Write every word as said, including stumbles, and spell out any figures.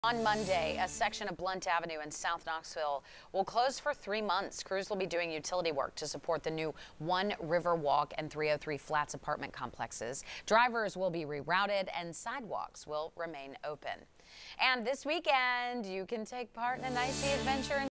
On Monday, a section of Blount Avenue in South Knoxville will close for three months. Crews will be doing utility work to support the new One Riverwalk and three oh three Flats apartment complexes. Drivers will be rerouted and sidewalks will remain open. And this weekend, you can take part in an icy adventure in